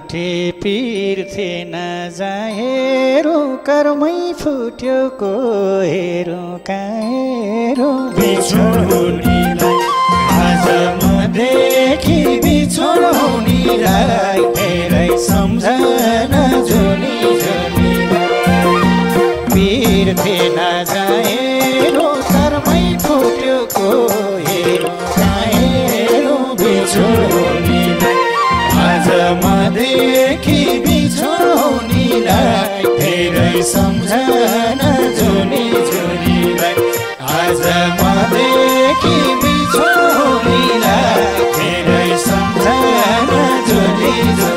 उठे पिर्थे नजाहेरो कर्मै फुट्यो को हेरो काहेरो बिछोड हुनेलाई आज म देखि बिछोड हुनेलाई धेरै सम्झना जुनी पिर्थे नजाहेरो कर्मै फुट्यो को हेरो काहेरो बिछोड हुनेलाई आज म देखि बिछोड हुनेलाई धेरै सम्झना जुनी जुनीलाई आज म देखि बिछोड हुनेलाई धेरै सम्झना जुनी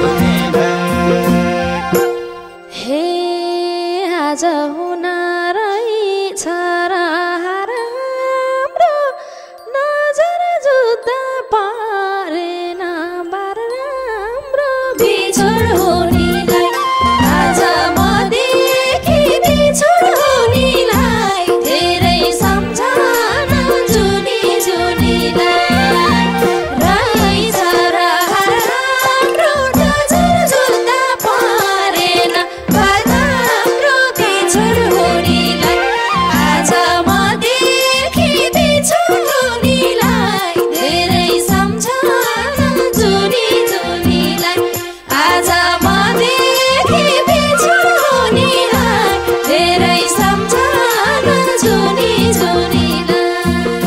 जुनीलाई हे आज हुन रहेछ र हाम्रो नजर जुत्ता पारेन बार राम्रो बिछोड हुनेलाई आज म देखि बिछोड हुनेलाई धेरै सम्झना जुनी जुनीलाई रहेछ र हाम्रो नजर जुत्ता पारेन बार हाम्रो बिछोड हुनेलाई आज म देखि बिछोड हुनेलाई धेरै सम्झना जुनी जुनीलाई आज म देखि बिछोड हुनेलाई धेरै सम्झना जुनी जुनीलाई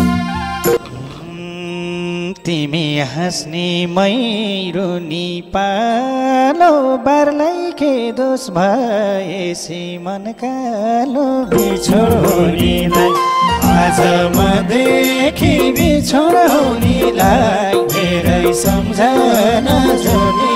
तिमी हाँस्ने मै रुनी पालो बारलाई के दोष भएसी मन कालो बिछोड हुनेलाई आज म देखि बिछोड हुनेलाई धेरै सम्झना जुनी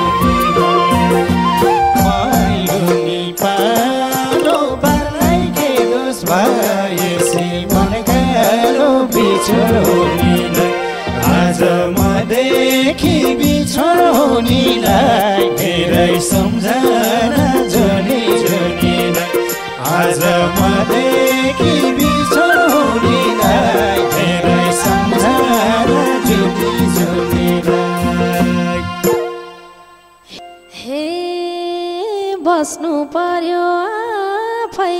मै रुनी पालो बारलाई के दोष भएसी मन कालो बिछोड हुनेलाई आज म देखि बिछोड हुनेलाई धेरै सम्झना जुनी जुनीलाई आज म देखि बिछोड हुनेलाई धेरै सम्झना जुनी जुनीलाई हे बस्नु पर्यो आफै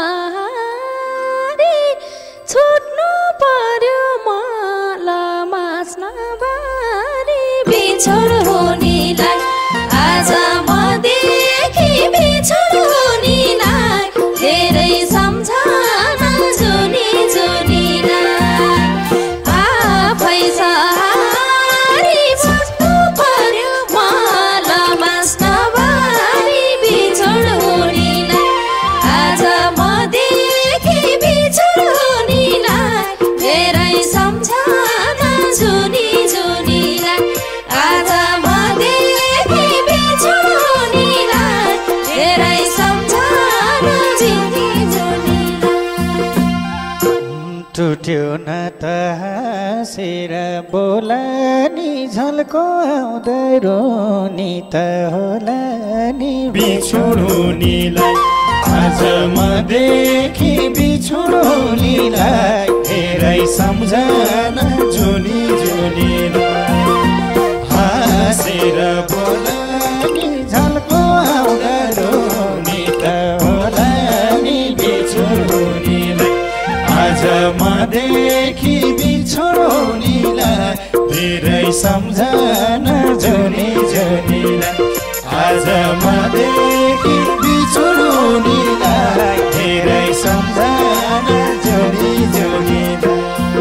सहारी छुट्नु पर्यो मलाई मास्न बारी बिछोड हुनेलाई आज म देखि बिछोड हुनेलाई धेरै सम्झना जुनी जुनीलाई आफै सहारी छुट्नु पर्यो मलाई मास्न बारी बिछोड हुनेलाई आज म देखि बिछोड हुनेलाई धेरै सम्झना जुनी जुनीलाई आज म देखि बिछोड हुनेलाई धेरै सम्झना जुनी जुनीलाई टुट्यो न त हाँसेर बोला नि झल्को आउँदै रोनी त होला नि बिछोड हुनेलाई आज म देखि बिछोड हुनेलाई धेरै सम्झना जुनी जुनीलाई हाँसेर बोला नि झल्को आउँदै रोनी त होला नि बिछोड हुनेलाई आज म देखि बिछोड हुनेलाई धेरै सम्झना जुनी जुनीलाई आज म देखि बिछोड हुनेलाई धेरै सम्झना जुनी जुनीलाई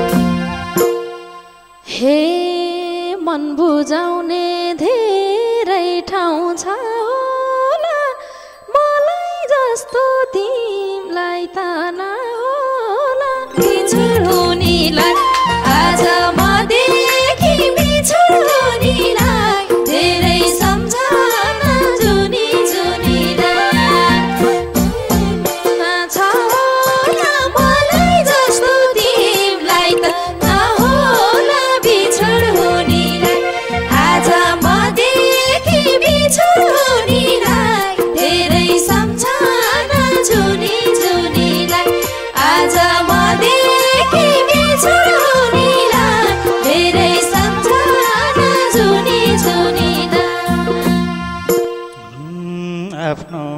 हे मन बुझाउने धेरै ठाउँ छ होला मलाई जस्तो तिमीलाई त नहोला बिछोड हुनेलाई आज म देखि बिछोड हुनेलाई धेरै सम्झना जुनी जुनीलाई छ होला मलाई जस्तो तिमीलाई त नहोला बिछोड हुनेलाई आज म देखि बिछोड हुनेलाई धेरै सम्झना जुनी जुनीलाई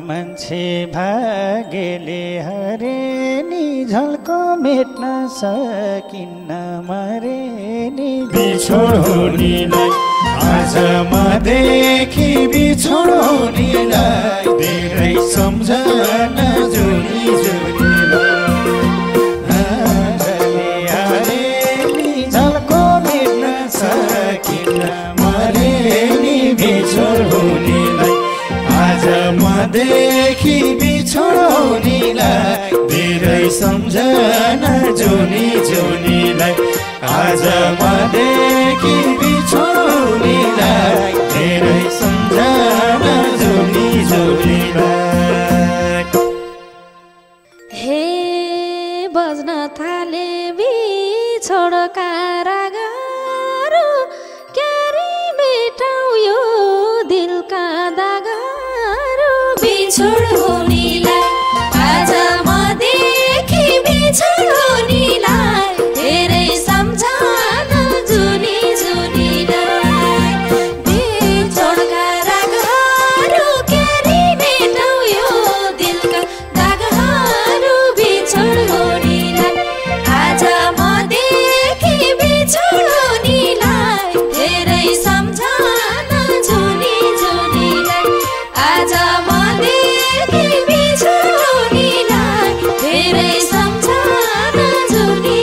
मान्छे भाग्यले हरे नि झल्को मेट्न सकिन्न मरे नि बिछोड हुनेलाई आजमा देखि बिछोड हुनेलाई धेरै सम्झना जुनी जुनीलाई हरे नि झल्को मेट्न सकिन्न मरे नि बिछोड हुनेलाई आजमा देखि बिछोड हुनेलाई धेरै सम्झना जुनी जुनीलाई आजमा देखि बिछोड हुनेलाई धेरै सम्झना जुनी जुनीलाई हे बज्न थाले बिछोडका रागहरू क्यारी मेटाउ यो दिलका दागहरू बिछोड हुनेलाई आजमा देखि बिछोड हुनेलाई धेरै सम्झना जुनी जुनीलाई बिछोडका रागहरू क्यारी मेटाउ यो दिलका दागहरू बिछोड हुनेलाई आजमा देखि बिछोड हुनेलाई धेरै सम्झना जुनी जुनीलाई आजमा देखि बिछोड हुनेलाई धेरै सम्झना जुनी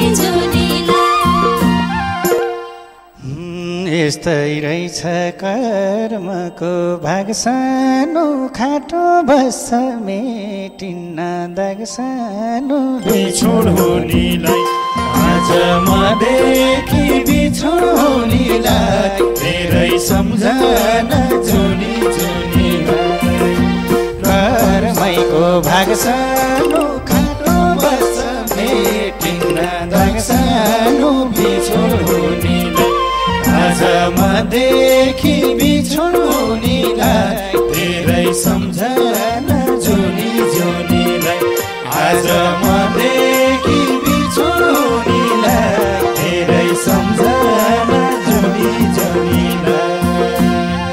जुनीलाई यस्तै रहेछ कर्मको भाग सानो खाटो बस्छ मेटिन्न दाग सानो बिछोड हुनेलाई आजमा देखि बिछोड हुनेलाई धेरै सम्झना जुनी जुनीलाई कर्मैको भाग सानो खाटो बस्छ मेटिन्न दाग सानो बिछोड हुनेलाई आजमा देखि बिछोड हुनेलाई धेरै सम्झना जुनी जुनीलाई आजमा देखि बिछोड हुनेलाई धेरै सम्झना जुनी जुनीलाई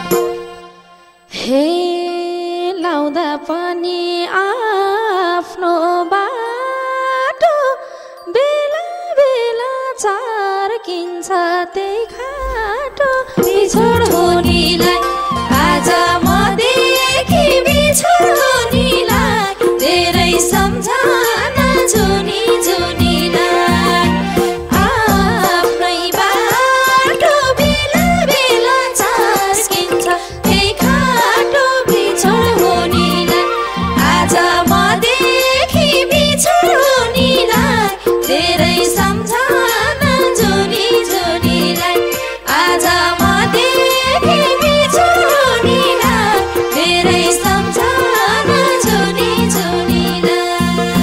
हे लाउँदा पनि आफ्नो बाटो बेला बेला चार्किन्छ त्यही खाटो बिछोड हुनेलाई आजमा देखि बिछोड हुनेलाई धेरै सम्झना जुनी जुनीलाई आफ्नै बाटो बेला बेला चार्किन्छ त्यही खाटो बिछोड हुनेलाई आजमा देखि बिछोड हुनेलाई धेरै सम्झना जुनी जुनीलाई आजमा देखि बिछोड हुनेलाई धेरै सम्झना जुनी जुनीलाई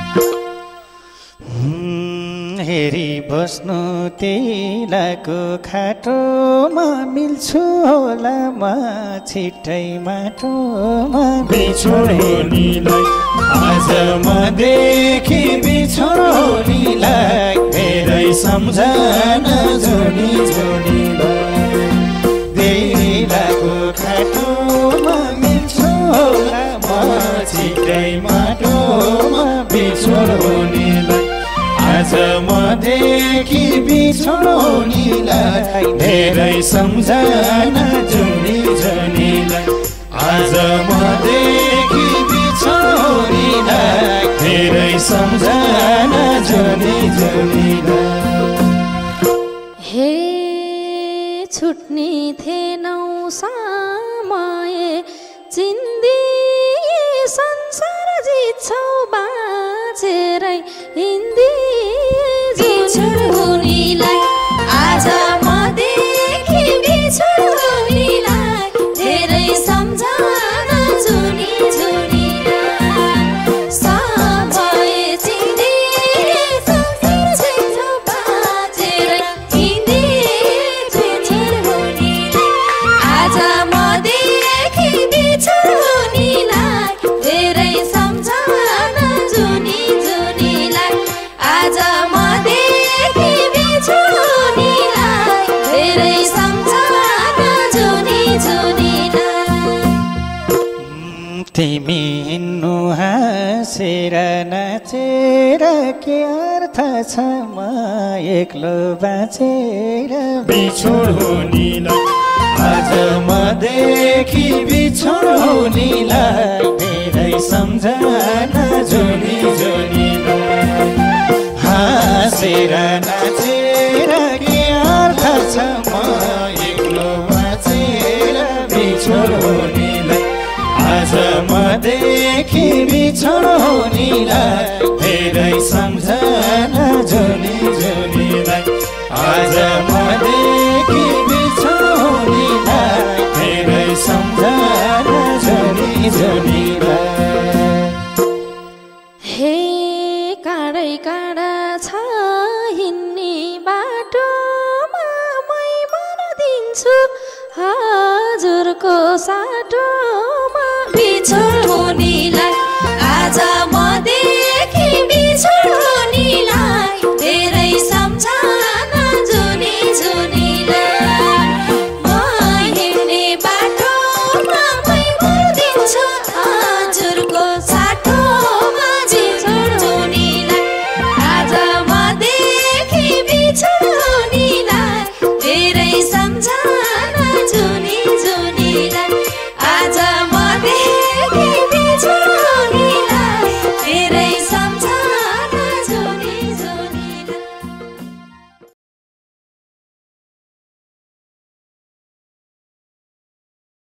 हेरी बस्नु तिलको खाटोमा मिल्छु होला म छिट्टै माटोमा बिछोड हुनेलाई आजमा देखि बिछोड हुनेलाई धेरै सम्झना जुनी जुनीलाई तिलको खाटोमा मिल्छु होला म छिट्टै माटोमा बिछोड हुनेलाई आजमा देखि बिछोड हुनेलाई धेरै सम्झना जुनी जुनीलाई आजमा देखि बिछोड हुनेलाई धेरै सम्झना जुनी जुनीलाई हे छुट्ने थिएनौ समय चिन्दी संसार जित्छौ बाँचेरै हिन्दी बिछोड हुनेलाई आजमा देखि बिछोड हुनेलाई धेरै सम्झना जुनी जुनीलाई सबै चिन्दी संसार जित्छौ बाँचेरै हिन्दी बिछोड हुनेलाई आजमा देखि बिछोड हुनेलाई धेरै सम्झना जुनी जुनीलाई आजमा देखि बिछोड हुनेलाई धेरै सम्झना जुनी जुनीलाई तिमी हिँड्नु हाँसेर नाचेर के अर्थ छ म एक्लो बाँचेर बिछोड हुनेलाई आज मदेखि बिछोड हुनेलाई धेरै सम्झना जोनी जोनीलाई हाँसेर नाचेर के अर्थ छ म एक्लो बाँचेर बिछोड हुनेलाई आज मदेखि बिछोड हुनेलाई धेरै सम्झना जोनी जोनीलाई आज मदेखि बिछोड हुनेलाई धेरै सम्झना जोनी जोनीलाई हे काँडै काँडा छ हिँड्ने बाटोमा मै मन दिन्छु हजुरको साटोमा बिछोड